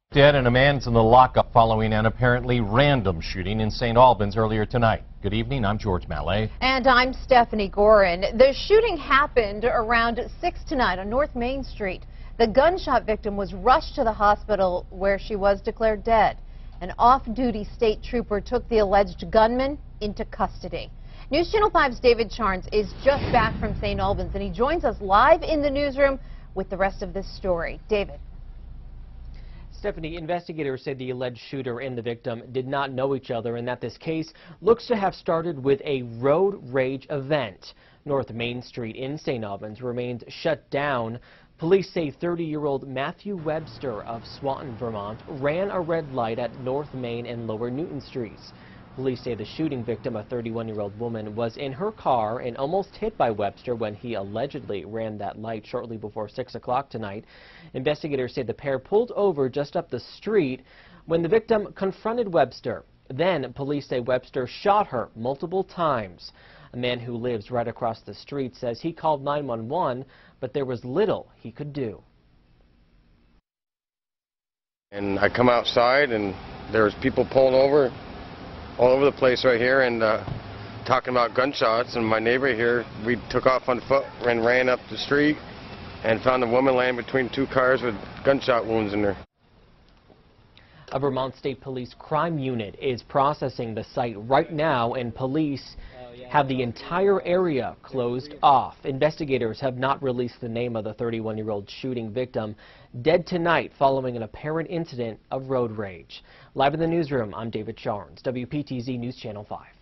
Dead and a man's in the lockup following an apparently random shooting in St. Albans earlier tonight. Good evening, I'm George Mallet. And I'm Stephanie Gorin. The shooting happened around 6 tonight on North Main Street. The gunshot victim was rushed to the hospital where she was declared dead. An off-duty state trooper took the alleged gunman into custody. News Channel 5's David Charnes is just back from St. Albans, and he joins us live in the newsroom with the rest of this story. David. Stephanie, investigators say the alleged shooter and the victim did not know each other and that this case looks to have started with a road rage event. North Main Street in St. Albans remains shut down. Police say 30-year-old Matthew Webster of Swanton, Vermont, ran a red light at North Main and Lower Newton Streets. Police say the shooting victim, a 31-year-old woman, was in her car and almost hit by Webster when he allegedly ran that light shortly before 6 o'clock tonight. Investigators say the pair pulled over just up the street when the victim confronted Webster. Then police say Webster shot her multiple times. A man who lives right across the street says he called 911, but there was little he could do. And I come outside and there's people pulling over all over the place right here and talking about gunshots, and my neighbor here, we took off on foot and ran up the street and found a woman laying between two cars with gunshot wounds in her. A Vermont State Police crime unit is processing the site right now, and police have the entire area closed off. Investigators have not released the name of the 31-year-old shooting victim, dead tonight following an apparent incident of road rage. Live in the newsroom, I'm David Charnes, WPTZ News Channel 5.